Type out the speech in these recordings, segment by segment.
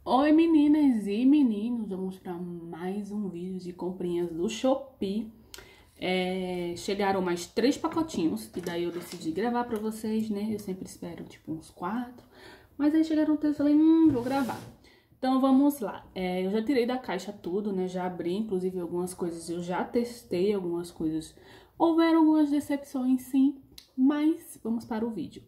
Oi meninas e meninos, vamos para mais um vídeo de comprinhas do Shopee. Chegaram mais 3 pacotinhos, e daí eu decidi gravar pra vocês, né? Eu sempre espero tipo uns 4, mas aí chegaram 3 e falei, vou gravar. Então vamos lá, eu já tirei da caixa tudo, né? Já abri, inclusive algumas coisas eu já testei, algumas coisas houveram algumas decepções sim, mas vamos para o vídeo.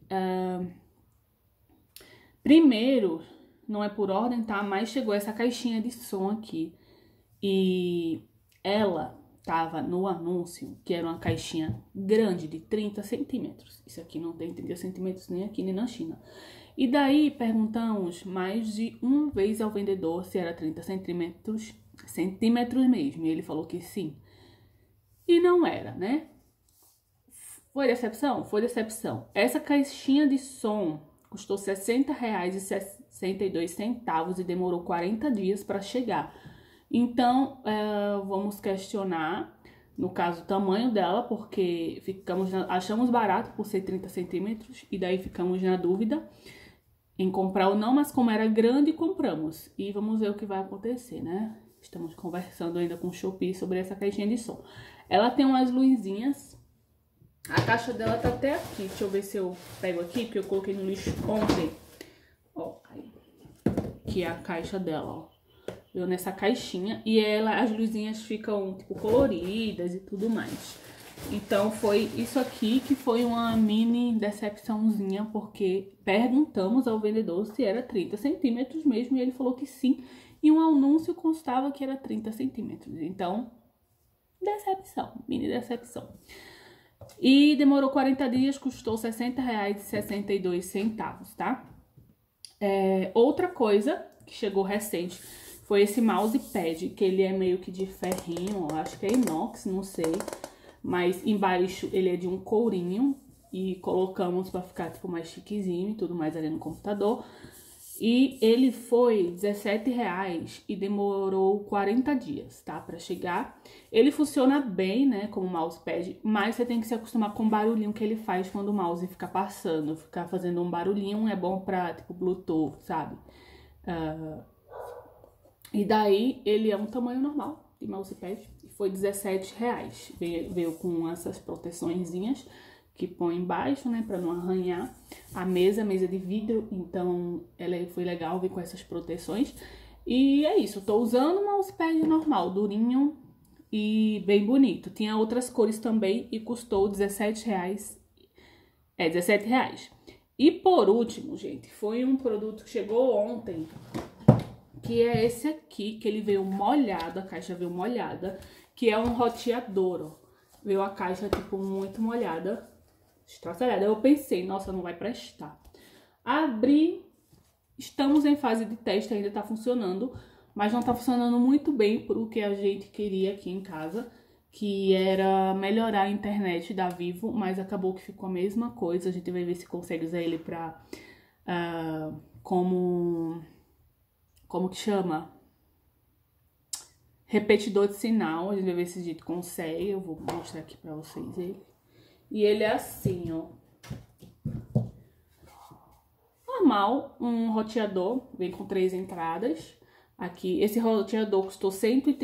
Primeiro, não é por ordem, tá? Mas chegou essa caixinha de som aqui. E ela tava no anúncio, que era uma caixinha grande de 30 centímetros. Isso aqui não tem 30 centímetros nem aqui, nem na China. E daí, perguntamos mais de uma vez ao vendedor se era 30 centímetros mesmo. E ele falou que sim. E não era, né? Foi decepção? Foi decepção. Essa caixinha de som custou R$ 60,62 e demorou 40 dias para chegar. Então, vamos questionar, no caso, o tamanho dela, porque achamos barato por ser 30 centímetros e daí ficamos na dúvida em comprar ou não, mas como era grande, compramos. E vamos ver o que vai acontecer, né? Estamos conversando ainda com o Shopee sobre essa caixinha de som. Ela tem umas luzinhas. A caixa dela tá até aqui. Deixa eu ver se eu pego aqui, porque eu coloquei no lixo ontem. Ó, aí. Aqui é a caixa dela, ó. Veio nessa caixinha. E as luzinhas ficam, tipo, coloridas e tudo mais. Então, foi isso aqui que foi uma mini decepçãozinha, porque perguntamos ao vendedor se era 30 centímetros mesmo, e ele falou que sim. E um anúncio constava que era 30 centímetros. Então, decepção, mini decepção. E demorou 40 dias, custou R$ 60,62, tá? Outra coisa que chegou recente foi esse mousepad, que ele é meio que de ferrinho, acho que é inox, não sei. Mas embaixo ele é de um courinho e colocamos pra ficar tipo mais chiquezinho e tudo mais ali no computador. E ele foi R$17 e demorou 40 dias, tá? Pra chegar. Ele funciona bem, né, como mousepad, mas você tem que se acostumar com o barulhinho que ele faz quando o mouse fica passando. Ficar fazendo um barulhinho é bom pra, tipo, Bluetooth, sabe? E daí, ele é um tamanho normal de mousepad. E foi R$17. Veio com essas proteçõezinhas que põe embaixo, né, pra não arranhar. A mesa de vidro, então foi legal vir com essas proteções. E é isso, eu tô usando o mousepad normal, durinho e bem bonito. Tinha outras cores também e custou R$17. R$17. E por último, gente, foi um produto que chegou ontem, que é esse aqui, que ele veio molhado, a caixa veio molhada, que é um roteador, ó. Veio a caixa, tipo, muito molhada, estraçalhada. Eu pensei, nossa, não vai prestar. Abri, estamos em fase de teste, ainda tá funcionando, mas não tá funcionando muito bem pro que a gente queria aqui em casa, que era melhorar a internet da Vivo, mas acabou que ficou a mesma coisa. A gente vai ver se consegue usar ele pra, como que chama? Repetidor de sinal. A gente vai ver se a gente consegue. Eu vou mostrar aqui pra vocês ele. E ele é assim, ó. Normal, um roteador. Vem com 3 entradas. Aqui, esse roteador custou R$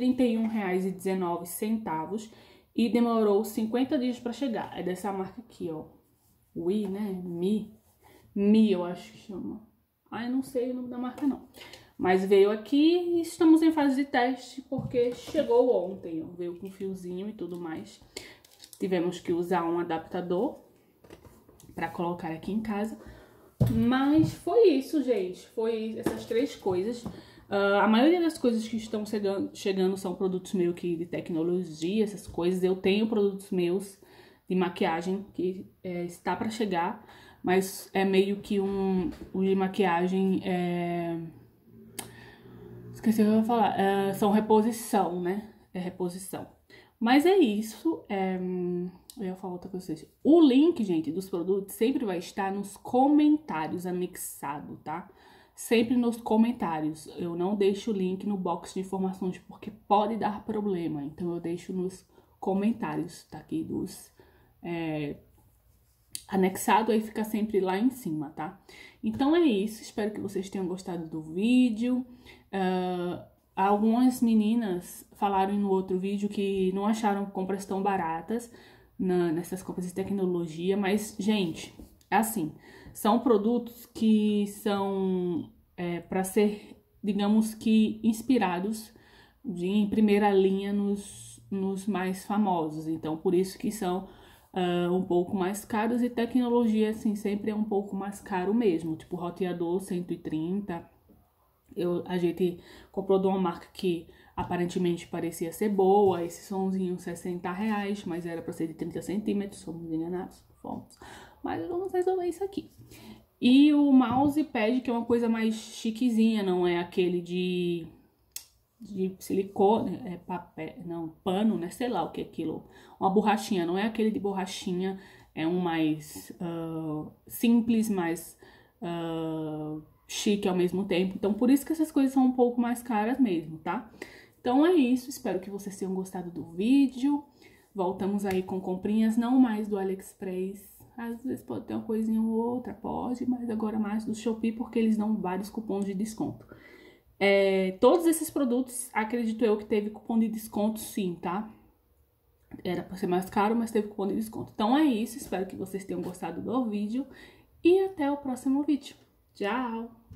131,19 e demorou 50 dias pra chegar. É dessa marca aqui, ó. Wii, né? Mi, eu acho que chama. Ai, não sei o nome da marca, não. Mas veio aqui e estamos em fase de teste, porque chegou ontem, ó. Veio com fiozinho e tudo mais. Tivemos que usar um adaptador pra colocar aqui em casa. Mas foi isso, gente. Foi essas 3 coisas. A maioria das coisas que estão chegando são produtos meio que de tecnologia, essas coisas. Eu tenho produtos meus de maquiagem que está para chegar, mas é meio que um de maquiagem, esqueci o que eu ia falar, são reposição, né? É reposição. Mas é isso, eu ia falar outra coisa. O link, gente, dos produtos sempre vai estar nos comentários anexado, tá? Sempre nos comentários. Eu não deixo o link no box de informações porque pode dar problema. Então eu deixo nos comentários, tá? Aqui anexado, aí fica sempre lá em cima, tá? Então é isso, espero que vocês tenham gostado do vídeo. Algumas meninas falaram no outro vídeo que não acharam compras tão baratas nessas compras de tecnologia, mas, gente, é assim, são produtos que são para ser, digamos que, inspirados em primeira linha nos mais famosos. Então, por isso que são um pouco mais caros, e tecnologia, assim, sempre é um pouco mais caro mesmo. Tipo, roteador 130. A gente comprou de uma marca que aparentemente parecia ser boa. Esse somzinho R$60, mas era para ser de 30 centímetros, fomos enganados, fomos. Mas vamos resolver isso aqui. E o mousepad, que é uma coisa mais chiquezinha, não é aquele de silicone, papel, não, pano, né? Sei lá o que é aquilo. Uma borrachinha, não é aquele de borrachinha, é um mais simples, mais chique ao mesmo tempo. Então, por isso que essas coisas são um pouco mais caras mesmo, tá? Então é isso, espero que vocês tenham gostado do vídeo. Voltamos aí com comprinhas, não mais do AliExpress. Às vezes pode ter uma coisinha ou outra, pode, mas agora mais do Shopee, porque eles dão vários cupons de desconto. Todos esses produtos, acredito eu que teve cupom de desconto sim, tá? Era para ser mais caro, mas teve cupom de desconto. Então é isso, espero que vocês tenham gostado do vídeo e até o próximo vídeo. Tchau!